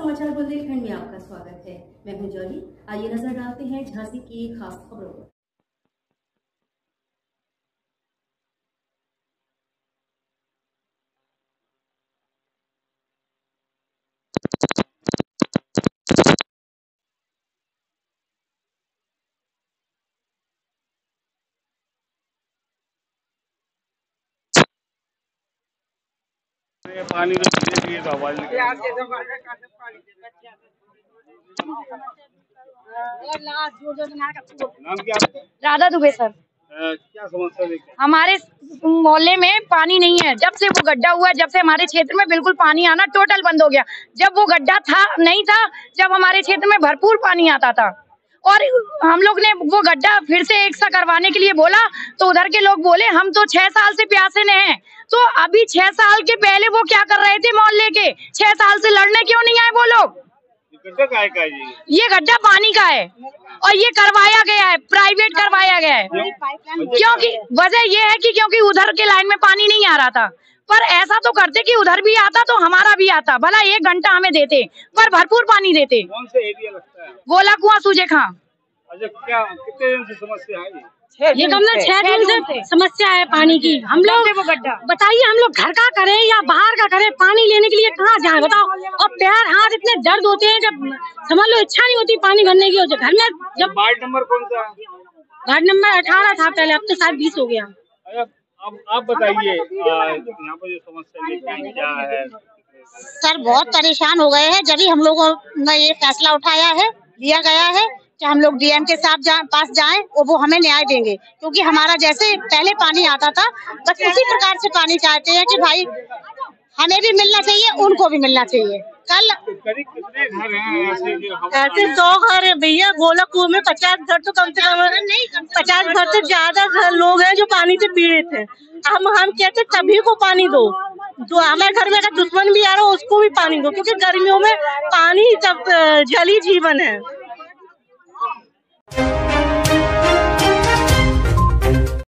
समाचार बुंदेलखंड में आपका स्वागत है। मैं हूं जॉली। आइए नजर डालते हैं झांसी की खास खबरों पर। पानी नाम क्या? राधा दुबे सर। क्या समस्या है? हमारे मोहल्ले में पानी नहीं है। जब से वो गड्ढा हुआ, जब से हमारे क्षेत्र में बिल्कुल पानी आना टोटल बंद हो गया। जब वो गड्ढा था नहीं था, जब हमारे क्षेत्र में भरपूर पानी आता था और हम लोग ने वो गड्ढा फिर से एक सा करवाने के लिए बोला तो उधर के लोग बोले हम तो 6 साल से प्यासे में हैं। तो अभी 6 साल के पहले वो क्या कर रहे थे मोहल्ले के? 6 साल से लड़ने क्यों नहीं आए वो लोग? गड्ढा काय का है? ये गड्ढा पानी का है और ये करवाया गया है, प्राइवेट करवाया गया है। क्योंकि वजह ये है कि क्योंकि उधर के लाइन में पानी नहीं आ रहा था। पर ऐसा तो करते कि उधर भी आता तो हमारा भी आता, भला 1 घंटा हमें देते पर भरपूर पानी देते। कौन से एरिया लगता है? गोला कुआं सूजे खां। अच्छा, क्या कितने दिन से समस्या है? ये कम ना 6 दिन से समस्या है पानी की। हम लोग बताइए, हम लोग घर का करें या बाहर का करें, पानी लेने के लिए कहाँ जाए बताओ। और पैर हाथ इतने दर्द होते हैं, जब समझ लो इच्छा नहीं होती पानी भरने की। घर में जब वार्ड नंबर कौन सा? वार्ड नंबर 18 था पहले, अब तो शायद 20 हो गया। अब आप बताइए यहाँ पर जो समस्या क्या है? सर बहुत परेशान हो गए हैं। जब ही हम लोगों ने ये फैसला उठाया है, लिया गया है कि हम लोग डीएम के पास जाएं और वो हमें न्याय देंगे, क्योंकि हमारा जैसे पहले पानी आता था बस उसी प्रकार से पानी चाहते हैं कि भाई हमें भी मिलना चाहिए, उनको भी मिलना चाहिए। कल करीब कितने घर हैं ऐसे 100 घर है भैया। गोलकपुर में 50 घर तो कम से कम 50 घर से ज्यादा घर लोग हैं जो पानी से पीड़ित हैं। हम कहते सभी को पानी दो, जो हमारे घर में अगर दुश्मन भी आ रहा हो उसको भी पानी दो, क्योंकि गर्मियों में पानी सब जल ही जीवन है।